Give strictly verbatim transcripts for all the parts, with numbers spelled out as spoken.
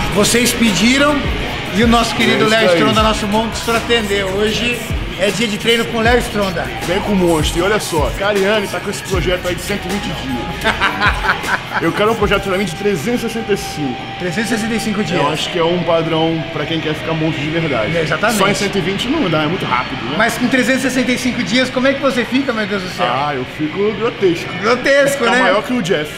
Vocês pediram e o nosso querido É Léo isso aí. Stronda, nosso monstro, atendeu. Hoje é dia de treino com o Léo Stronda. Vem com o monstro. E olha só, Cariani tá com esse projeto aí de cento e vinte dias. Eu quero um projeto de trezentos e sessenta e cinco. trezentos e sessenta e cinco dias. Eu acho que é um padrão pra quem quer ficar monstro de verdade. É, exatamente. Só em cento e vinte não dá, é muito rápido, né? Mas com trezentos e sessenta e cinco dias, como é que você fica, meu Deus do céu? Ah, eu fico grotesco. Grotesco, Tá né? maior que o Jeff.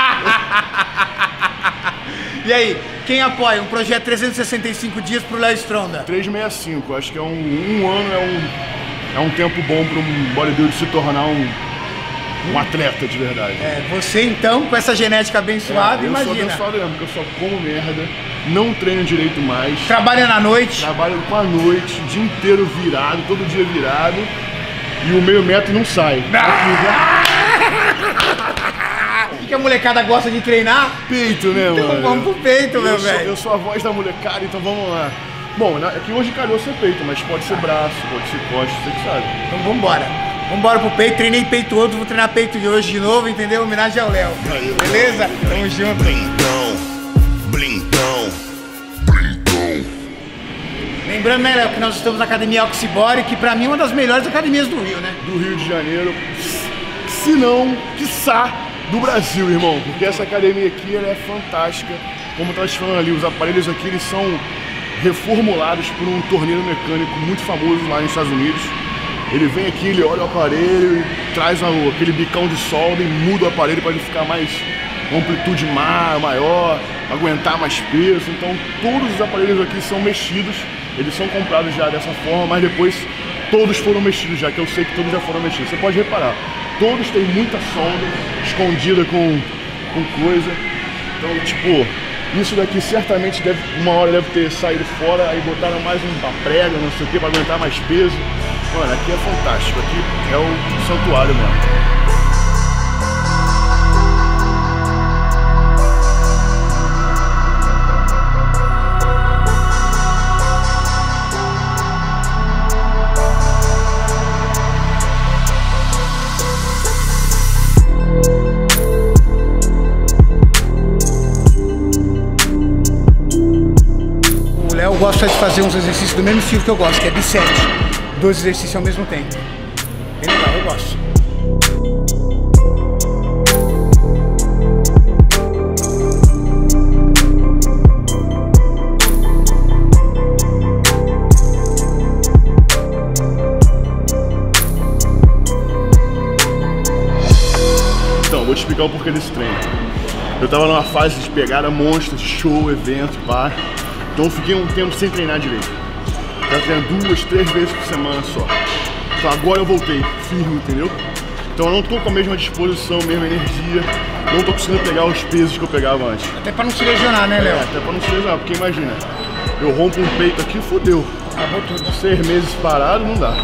E aí, quem apoia um projeto trezentos e sessenta e cinco dias pro Léo Stronda? trezentos e sessenta e cinco, acho que é um, um ano, é um, é um tempo bom para um bodybuilder se tornar um, um atleta de verdade. É, você então, com essa genética abençoada, É, eu imagina. sou abençoado mesmo, porque eu só como merda, não treino direito mais, Trabalha na noite. trabalho com a noite, o dia inteiro virado, todo dia virado, e o meio metro não sai. O que a molecada gosta de treinar? Peito, né, Então mano? vamos pro peito, eu meu sou, velho. eu sou a voz da molecada, então vamos lá. Bom, é que hoje calhou ser peito, mas pode ser braço, pode ser costa, você que sabe. Então vambora. Vambora pro peito, treinei peito outro, vou treinar peito de hoje de novo, entendeu? Homenagem ao Léo. Beleza? Tamo junto. Blindão, blindão, blindão. Lembrando, né, Léo, que nós estamos na Academia Oxybody, que pra mim é uma das melhores academias do Rio, né? Do Rio de Janeiro, se não, quiçá, do Brasil, irmão, porque essa academia aqui ela é fantástica. Como eu tava te falando ali, os aparelhos aqui eles são reformulados por um torneiro mecânico muito famoso lá nos Estados Unidos. Ele vem aqui, ele olha o aparelho e traz aquele bicão de solda e muda o aparelho para ele ficar mais amplitude maior, aguentar mais peso. Então todos os aparelhos aqui são mexidos, eles são comprados já dessa forma, mas depois todos foram mexidos já, que eu sei que todos já foram mexidos. Você pode reparar, todos têm muita solda escondida com, com coisa. Então, tipo, isso daqui certamente deve, uma hora deve ter saído fora, aí botaram mais uma prega, não sei o que, para aguentar mais peso. Mano, aqui é fantástico, aqui é o santuário mesmo. Eu gosto de fazer uns exercícios do mesmo estilo que eu gosto, que é bicep. Dois exercícios ao mesmo tempo. Bem legal, eu gosto. Então, vou te explicar o porquê desse treino. Eu tava numa fase de pegada monstro, de show, evento, pá. Então eu fiquei um tempo sem treinar direito. Eu treino duas, três vezes por semana só. Então agora eu voltei firme, entendeu? Então eu não tô com a mesma disposição, a mesma energia. Não tô conseguindo pegar os pesos que eu pegava antes. Até pra não se lesionar, né, Léo? É, até pra não se lesionar, porque imagina, eu rompo um peito aqui, fodeu. Acabou tudo. Seis meses parado, não dá.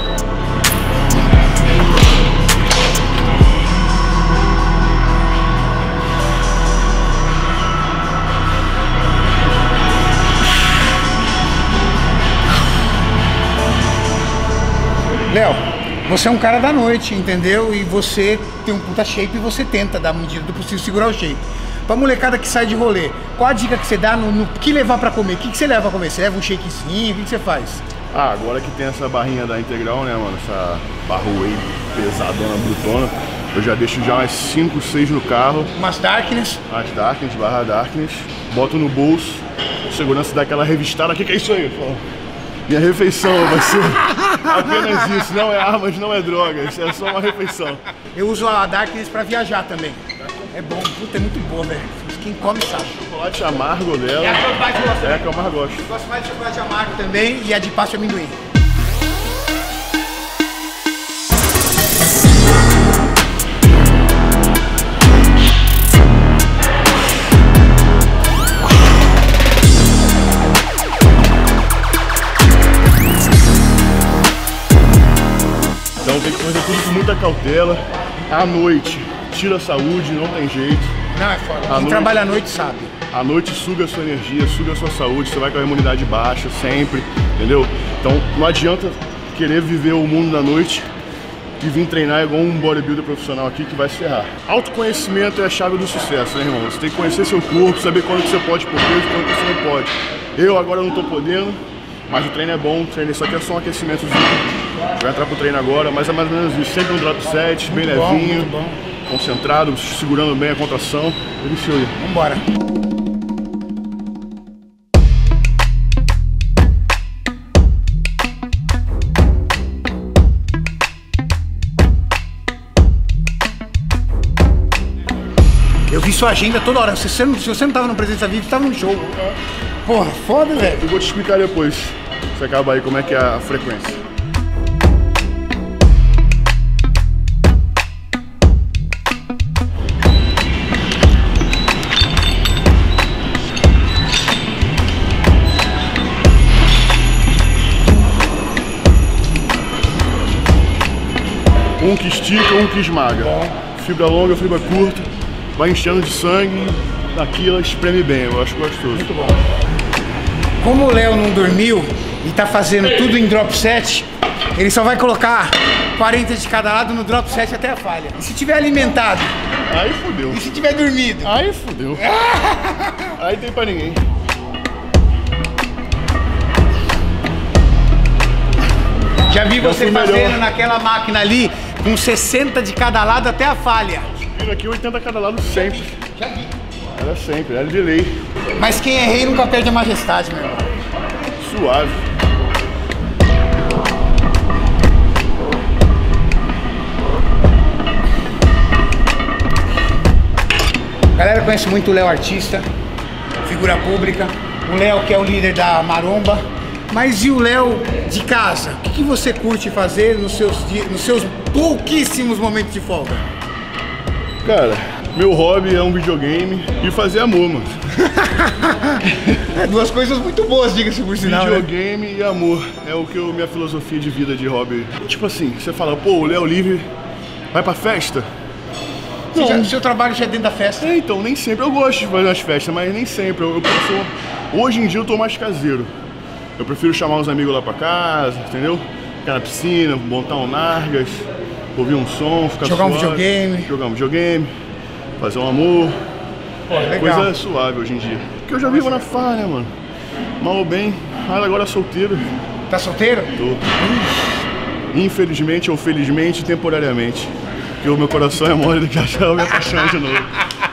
Léo, você é um cara da noite, entendeu? E você tem um puta shape e você tenta, dar medida do possível, segurar o shape. Pra molecada que sai de rolê, qual a dica que você dá no, no que levar pra comer? O que, que você leva pra comer? Você leva um shakezinho? O que, que você faz? Ah, agora que tem essa barrinha da Integral, né, mano? Essa barra whey pesadona, brutona. Eu já deixo já umas cinco, seis no carro. Umas darkness. As Darkness, barra Darkness. Boto no bolso. Segurança dá aquela revistada. O que, que é isso aí? Fala. Minha refeição vai ser apenas isso. Não é armas, não é drogas. É só uma refeição. Eu uso a darkness pra viajar também. É bom, puta, é muito bom, velho. Quem come sabe. Chocolate amargo dela. É a que eu mais gosto. É a que eu mais gosto. Eu gosto mais de chocolate amargo também e a de pasta de amendoim. Então tem que fazer tudo com muita cautela. À noite, tira a saúde, não tem jeito. Não, é foda. Quem noite- trabalha à noite sabe. À noite suga a sua energia, suga a sua saúde, você vai com a imunidade baixa sempre, entendeu? Então não adianta querer viver o mundo da noite e vir treinar igual um bodybuilder profissional aqui que vai se ferrar. Autoconhecimento é a chave do sucesso, né, irmão? Você tem que conhecer seu corpo, saber quando que você pode por peso e quando que você não pode. Eu agora não tô podendo, mas o treino é bom, o treino isso aqui é só um aquecimentozinho. A gente vai entrar pro treino agora, mas é mais ou menos isso. Sempre um drop set, bem muito levinho, bom, muito bom. Concentrado, segurando bem a contração. Delicioso. Vambora. Eu vi sua agenda toda hora. Se você não, se você não tava no Presença Viva, você tava no show. Porra, foda, velho. Eu vou te explicar depois. Você acaba aí como é que é a frequência. Um que estica, um que esmaga. Fibra longa, fibra curta. Vai enchendo de sangue, daqui ela espreme bem, eu acho gostoso. Muito bom. Como o Léo não dormiu e tá fazendo tudo em drop set, ele só vai colocar quarenta de cada lado no drop set até a falha. E se tiver alimentado? Aí fudeu. E se tiver dormido? Aí fudeu. Aí tem pra ninguém. Já vi você fazendo melhor. Naquela máquina ali, com sessenta de cada lado até a falha. Aqui oitenta cada lado sempre. Já vi. Era sempre, era de lei. Mas quem é rei nunca perde a majestade, meu irmão. Suave. A galera conhece muito o Léo artista, figura pública. O Léo que é o líder da Maromba. Mas e o Léo de casa? O que, que você curte fazer nos seus, nos seus pouquíssimos momentos de folga? Cara, meu hobby é um videogame e fazer amor, mano. É duas coisas muito boas, diga-se por sinal. Videogame, né? E amor. É o que eu, minha filosofia de vida de hobby. Tipo assim, você fala, pô, o Léo Livre vai pra festa? Não. Já, o seu trabalho já é dentro da festa? É, então, nem sempre. Eu gosto de fazer as festas, mas nem sempre. Eu, eu posso... Hoje em dia eu tô mais caseiro. Eu prefiro chamar os amigos lá pra casa, entendeu? Ficar na piscina, montar um nargas, ouvir um som, ficar jogar suave, um videogame. Jogar um videogame, fazer um amor. Pô, legal. Coisa suave hoje em dia. Porque eu já vivo na farra, né, mano? Mal ou bem, mas agora solteiro. Tá solteiro? Tô. Infelizmente ou felizmente, temporariamente. Porque o meu coração é mole do que achar eu me apaixonar de novo.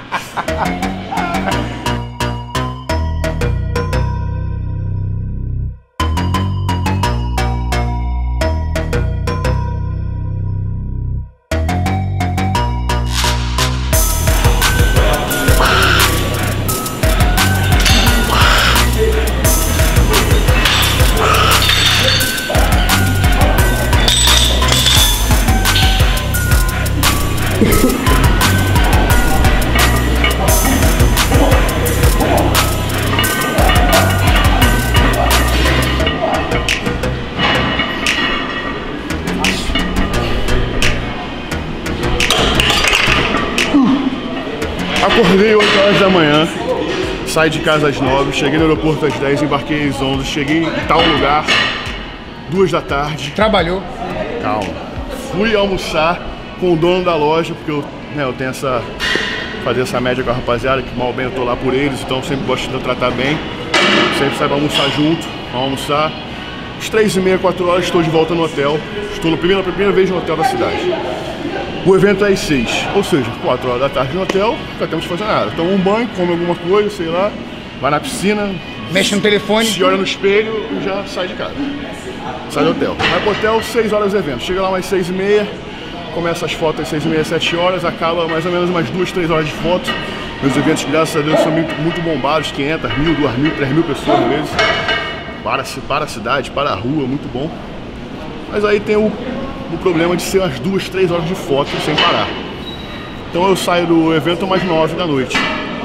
Acordei oito horas da manhã, saí de casa às nove, cheguei no aeroporto às dez, embarquei às onze, cheguei em tal lugar, duas da tarde. Trabalhou? Calma. Fui almoçar com o dono da loja, porque eu, né, eu tenho essa... fazer essa média com a rapaziada, que mal ou bem eu tô lá por eles, então eu sempre gosto de tratar bem. Sempre saio pra almoçar junto, vamos almoçar. Às três e meia, quatro horas, estou de volta no hotel. Estou no primeiro, na primeira vez no hotel da cidade. O evento é às seis, ou seja, quatro horas da tarde no hotel, não temos que fazer nada. Toma um banho, come alguma coisa, sei lá, vai na piscina, mexe no telefone, se olha no espelho e já sai de casa. Sai do hotel. Vai pro hotel, seis horas do evento. Chega lá mais seis e meia, começa as fotos às seis e meia, sete horas, acaba mais ou menos umas duas, três horas de foto. Meus eventos, graças a Deus, são muito, muito bombados, quinhentas, mil, duas mil, três mil pessoas às vezes. Para, para a cidade, para a rua, muito bom. Mas aí tem o, o problema de ser umas duas, três horas de foto sem parar. Então eu saio do evento umas nove da noite.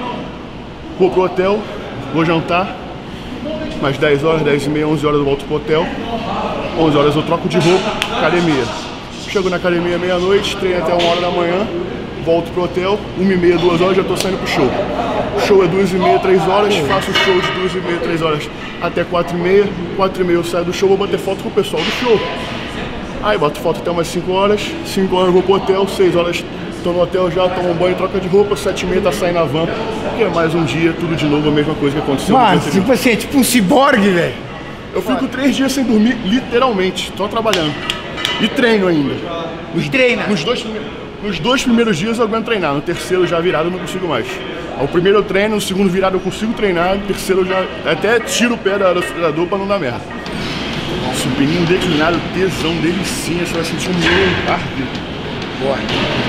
Vou pro hotel, vou jantar. Mais dez horas, dez e meia, onze horas eu volto pro hotel. onze horas eu troco de roupa, academia. Chego na academia meia-noite, treino até uma hora da manhã. Volto pro hotel, uma e meia, duas horas, já tô saindo pro show. O show é duas e meia, três horas, faço o show de duas e meia, três horas até quatro e meia. Quatro e meia eu saio do show, vou bater foto com o pessoal do show. Aí boto foto até umas cinco horas, cinco horas eu vou pro hotel, seis horas tô no hotel já, tomo um banho, troca de roupa, sete e meia tá saindo a van. E é mais um dia, tudo de novo, a mesma coisa que aconteceu. Mano, tipo assim, é tipo um ciborgue, velho. Eu fico três dias sem dormir, literalmente, tô trabalhando. E treino ainda. E treina? Nos dois, nos dois primeiros dias eu aguento treinar, no terceiro já virado eu não consigo mais. O primeiro eu treino, no segundo virado eu consigo treinar, no terceiro eu já até tiro o pé do acelerador pra não dar merda. Subininho declinado, tesão, delicinha, você vai sentir um meu arde. Boa.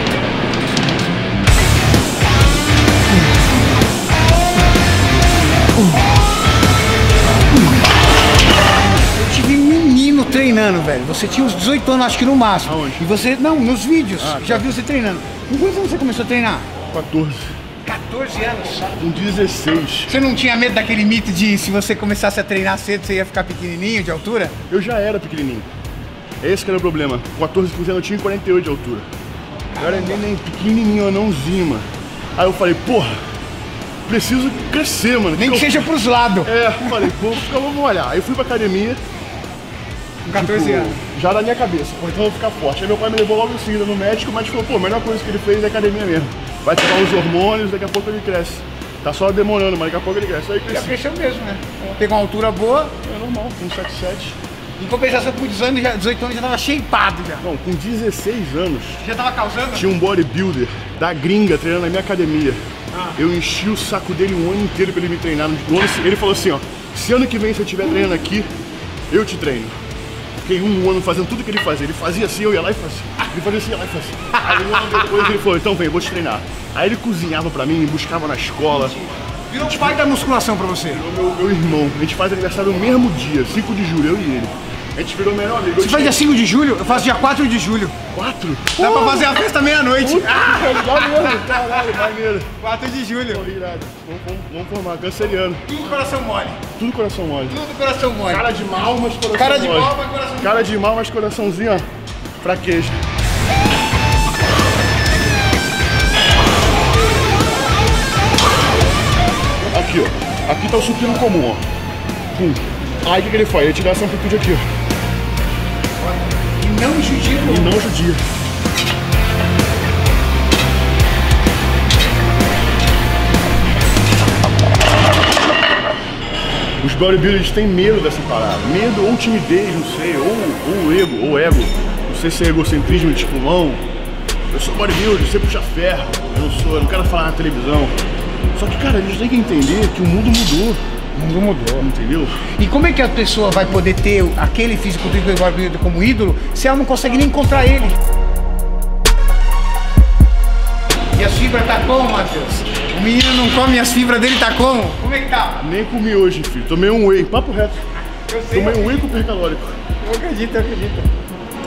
Eu tive um menino treinando, velho. Você tinha uns dezoito anos, acho que no máximo. Aonde? E você, não, nos vídeos, Ah, já tá. viu você treinando. Com quantos anos você começou a treinar? quatorze. quatorze anos. Com dezesseis. Você não tinha medo daquele mito de se você começasse a treinar cedo, você ia ficar pequenininho de altura? Eu já era pequenininho. Esse que era o problema. quatorze, quinze anos eu tinha quarenta e oito de altura. Eu era nem, nem pequenininho, anãozinho, mano. Aí eu falei, porra, preciso crescer, mano. Nem que eu... seja pros lados. É, eu falei, pô, vamos olhar. Aí eu fui pra academia. Com quatorze tipo, anos. Já na minha cabeça, pô, então eu vou ficar forte. Aí meu pai me levou logo em seguida no médico, mas falou, pô, a melhor coisa que ele fez é academia mesmo. Vai tirar os hormônios, daqui a pouco ele cresce. Tá só demorando, mas daqui a pouco ele cresce. Aí Já cresci. cresceu mesmo, né? Pegou uma altura boa. É normal, com sete sete. Em compensação, com dezoito anos, já, dezoito anos já tava shapeado já. Não, com dezesseis anos, Já tava causando? tinha um bodybuilder da gringa treinando na minha academia. Ah. Eu enchi o saco dele um ano inteiro pra ele me treinar. No ano, ele falou assim, ó, se ano que vem você estiver treinando aqui, eu te treino. Fiquei um ano fazendo tudo que ele fazia. Ele fazia assim, eu ia lá e fazia. Ele fazia assim, eu ia lá e fazia. Aí um ano depois ele falou, então vem, eu vou te treinar. Aí ele cozinhava pra mim, me buscava na escola. Virou o pai da musculação pra você. Virou meu, meu irmão. A gente faz aniversário no mesmo dia, cinco de julho, eu e ele. A gente virou melhor amigo. Você faz dia cinco de julho? Eu faço dia quatro de julho. quatro? Dá pra fazer a festa meia-noite. Ah, maneiro, caralho, maneiro. quatro de julho. Pô, irado. Vamos, vamos, vamos formar, canceriano. Tudo coração mole. Tudo coração mole. Tudo coração mole. Cara de mal, mas coração Cara de mole. mal, mas coração mole. Cara de mal, mas coraçãozinho, ó. Fraqueja. Aqui, ó. Aqui tá o supino comum, ó. Pum. Aí o que, que ele faz? Ele tira essa amplitude aqui, ó. E não judia. E não judia. Os bodybuilders têm medo dessa parada. Medo ou timidez, não sei, ou, ou ego, ou ego. Não sei se é egocentrismo, tipo, não, eu sou bodybuilder, você puxa ferro. Eu não sou, eu não quero falar na televisão. Só que, cara, eles têm que entender que o mundo mudou. O mundo mudou. Entendeu? E como é que a pessoa vai poder ter aquele fisiculturista do bodybuilder como ídolo se ela não consegue nem encontrar ele? E as fibras tá como, Matheus? O menino não come, as fibras dele tá como? Como é que tá? Nem comi hoje, filho. Tomei um whey, papo reto. Eu sei. Tomei um whey hipercalórico. Eu acredito, eu acredito.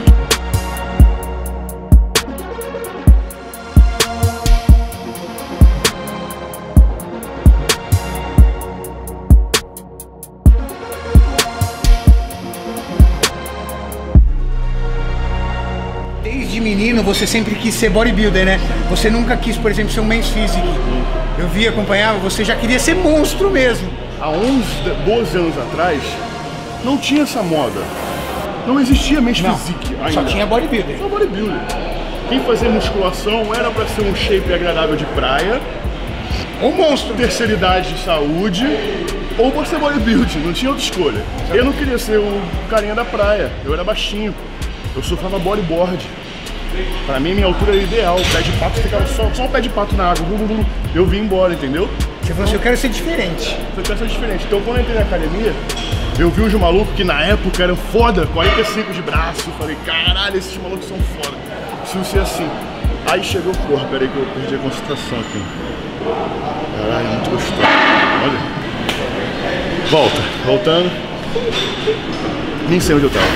Desde menino você sempre quis ser bodybuilder, né? Você nunca quis, por exemplo, ser um men's physique. Eu vi, acompanhava, você já queria ser monstro mesmo. Há onze, doze anos atrás, não tinha essa moda. Não existia men's Não, physique ainda. só tinha bodybuilder. Só bodybuilder. Quem fazia musculação era pra ser um shape agradável de praia, Ou monstro. terceira idade de saúde, ou pra ser bodybuilding, não tinha outra escolha. Eu não queria ser o carinha da praia, eu era baixinho. Eu surfava bodyboard. Pra mim, minha altura era ideal. O pé de pato ficava só, só o pé de pato na água. Eu vim embora, entendeu? Você falou assim, eu quero ser diferente. Eu quero ser diferente. Então, quando eu entrei na academia, eu vi uns malucos que na época eram foda, quarenta e cinco de braço. Eu falei, caralho, esses malucos são foda. Preciso ser assim. Aí chegou, porra, peraí que eu perdi a concentração aqui. Caralho, muito gostoso. Olha. Volta, voltando. Nem sei onde eu tava.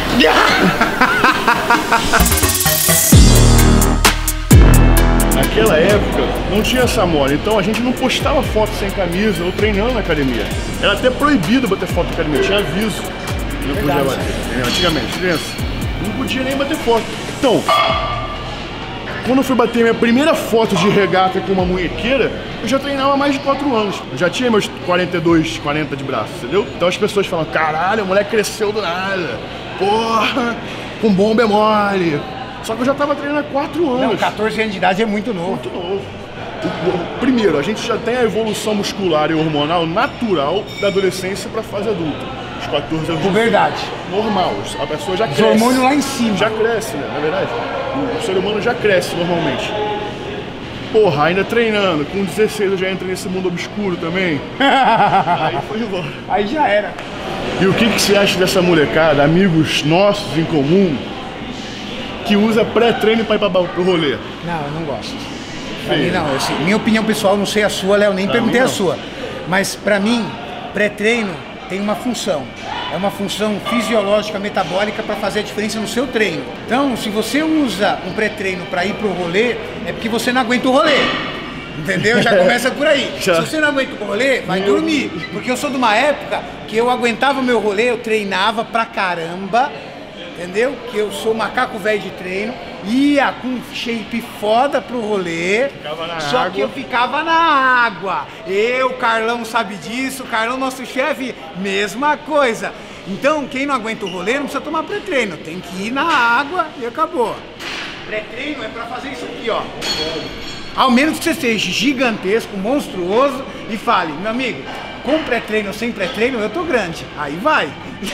Naquela época não tinha essa moda, então a gente não postava foto sem camisa ou treinando na academia. Era até proibido bater foto na academia, tinha aviso. Não podia bater. Antigamente, criança, não podia nem bater foto. Então, quando eu fui bater minha primeira foto de regata com uma munhequeira, eu já treinava há mais de quatro anos. Eu já tinha meus quarenta e dois, quarenta de braço, entendeu? Então as pessoas falam, caralho, o moleque cresceu do nada. Porra! com bomba é mole. Só que eu já tava treinando há quatro anos. Não, catorze anos de idade é muito novo. Muito novo. Primeiro, a gente já tem a evolução muscular e hormonal natural da adolescência para a fase adulta. Os quatorze anos. Verdade. Normal. A pessoa já Os cresce. hormônios lá em cima. Já cresce, né? Na verdade. O ser humano já cresce normalmente. Porra, ainda treinando. Com dezesseis eu já entrei nesse mundo obscuro também. Aí foi embora. Aí já era. E o que, que você acha dessa molecada, amigos nossos em comum, que usa pré-treino para ir para o rolê? Não, eu não gosto. Pra mim não, assim, minha opinião pessoal, não sei a sua, Léo, nem pra perguntei a sua. Mas pra mim, pré-treino tem uma função. É uma função fisiológica, metabólica para fazer a diferença no seu treino. Então, se você usa um pré-treino para ir pro rolê, é porque você não aguenta o rolê. Entendeu? Já começa por aí. Já. Se você não aguenta o rolê, vai meu... dormir. Porque eu sou de uma época que eu aguentava o meu rolê, eu treinava pra caramba. Entendeu? Que eu sou macaco velho de treino, ia com shape foda pro rolê, só água. Que eu ficava na água. Eu, Carlão sabe disso, Carlão, nosso chefe, mesma coisa. Então, quem não aguenta o rolê não precisa tomar pré-treino, tem que ir na água e acabou. Pré-treino é pra fazer isso aqui, ó. Ao menos que você seja gigantesco, monstruoso e fale, meu amigo, com pré-treino ou sem pré-treino, eu tô grande. Aí vai.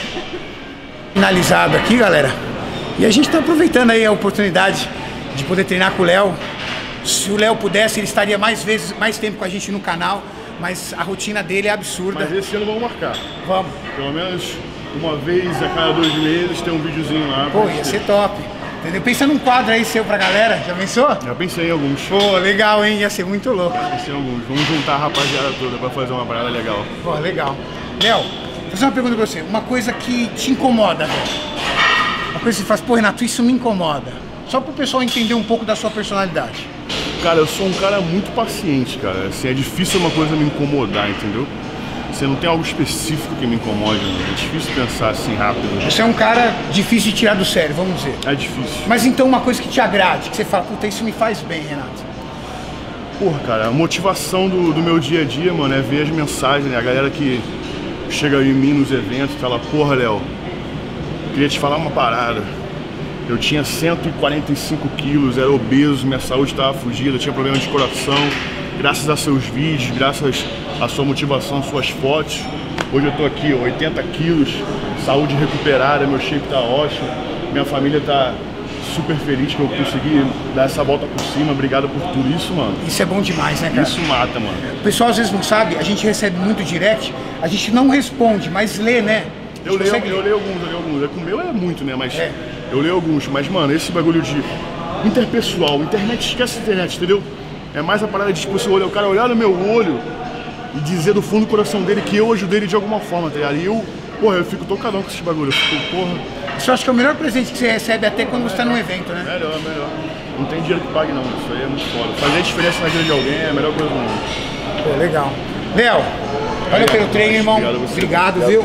Finalizado aqui, galera, e a gente tá aproveitando aí a oportunidade de poder treinar com o Léo. Se o Léo pudesse, ele estaria mais vezes, mais tempo com a gente no canal, mas a rotina dele é absurda. Mas esse ano vamos marcar. Vamos. Pelo menos uma vez a cada dois meses tem um videozinho lá. Pô, ia ser top. Entendeu? Pensa num quadro aí seu pra galera, já pensou? Já pensei em alguns. Pô, legal, hein? Ia ser muito louco. Já pensei em alguns. Vamos juntar a rapaziada toda pra fazer uma parada legal. Pô, legal. Léo, vou fazer uma pergunta pra você. Uma coisa que te incomoda, velho. Uma coisa que você faz, pô, Renato, isso me incomoda. Só pro pessoal entender um pouco da sua personalidade. Cara, eu sou um cara muito paciente, cara. Assim, é difícil uma coisa me incomodar, entendeu? Você não tem algo específico que me incomode, né? É difícil pensar assim rápido. Você é um cara difícil de tirar do sério, vamos dizer. É difícil. Mas então uma coisa que te agrade, que você fala, puta, isso me faz bem, Renato. Porra, cara, a motivação do, do meu dia a dia, mano, é ver as mensagens, né? A galera que chega em mim nos eventos e fala, porra, Léo, queria te falar uma parada. Eu tinha cento e quarenta e cinco quilos, era obeso, minha saúde estava fugida, tinha problema de coração. Graças a seus vídeos, graças à sua motivação, suas fotos, hoje eu tô aqui, ó, oitenta quilos, saúde recuperada, meu shape tá ótimo, minha família tá super feliz que eu consegui dar essa volta por cima. Obrigado por tudo isso, mano. Isso é bom demais, né, cara? Isso mata, mano. O pessoal às vezes não sabe, a gente recebe muito direct, a gente não responde, mas lê, né? Eu leio, eu leio alguns, eu leio alguns. É, com o meu é muito, né? Mas é. eu leio alguns. Mas, mano, esse bagulho de interpessoal, internet, esquece a internet, entendeu? É mais a parada de, tipo, você olhar, o cara olhar no meu olho e dizer do fundo do coração dele que eu ajudei ele de alguma forma, tá ligado? E eu, porra, eu fico tocadão com esse bagulho. Eu fico, porra. Isso eu acho que é o melhor presente que você recebe até quando você tá num evento, né? Melhor, melhor. Não tem dinheiro que pague, não. Isso aí é muito foda. Fazer a diferença na vida de alguém é a melhor coisa do mundo. Pô, legal. Léo, valeu pelo treino, irmão. Obrigado, Obrigado viu?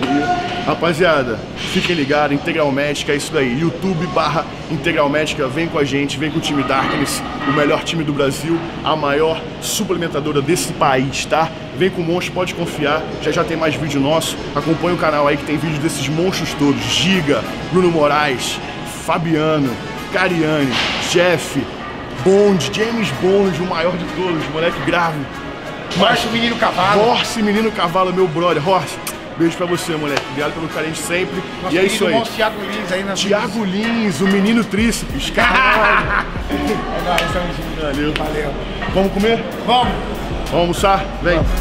Rapaziada, fiquem ligados, Integral Médica é isso daí. YouTube barra Integral Médica, vem com a gente, vem com o time Darkness, o melhor time do Brasil, a maior suplementadora desse país, tá? Vem com o monstro, pode confiar, já já tem mais vídeo nosso. Acompanha o canal aí que tem vídeo desses monstros todos. Giga, Bruno Moraes, Fabiano, Cariani, Jeff, Bond, James Bond, o maior de todos, moleque grave. Horse, menino cavalo. Horse, menino cavalo, meu brother. Horse, beijo pra você, moleque. Obrigado pelo carinho de sempre. Nosso e é isso aí. Thiago Lins aí na Thiago Lins, o menino tríceps. Caralho. É nóis, estamos juntos. Valeu. Valeu. Vamos comer? Vamos. Vamos almoçar? Vem. Vamos.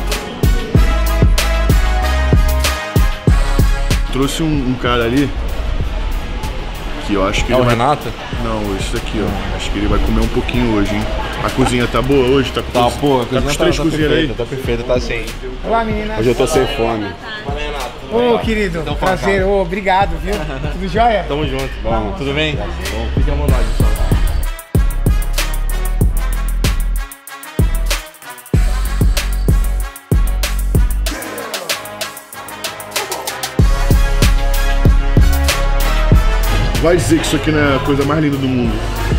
Trouxe um, um cara ali que eu acho que é ele o vai... Renato? Não, esse aqui, ó. Acho que ele vai comer um pouquinho hoje, hein? A cozinha tá boa hoje? Tá, tá pô, a tá com os três tá, cozinheiros aí? Tá perfeita, tá assim. Olá, meninas. Hoje eu tô sem fome. Ô, oh, querido, então, prazer. Ô, oh, obrigado, viu? Tudo jóia? Tamo junto. Bom, tudo bem? Bom, fique à vontade, pessoal. Vai dizer que isso aqui não é a coisa mais linda do mundo.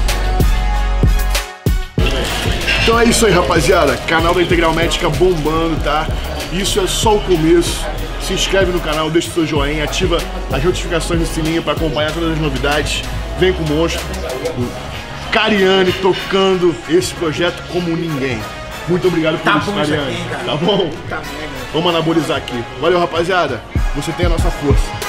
Então é isso aí, rapaziada. Canal da Integral Médica bombando, tá? Isso é só o começo. se inscreve no canal, deixa o seu joinha, ativa as notificações do sininho para acompanhar todas as novidades. Vem com o monstro, o Cariani tocando esse projeto como ninguém. Muito obrigado por Tá isso, bom isso Cariani. aqui, cara. Tá bom? Tá mega. Vamos anabolizar aqui. Valeu, rapaziada. Você tem a nossa força.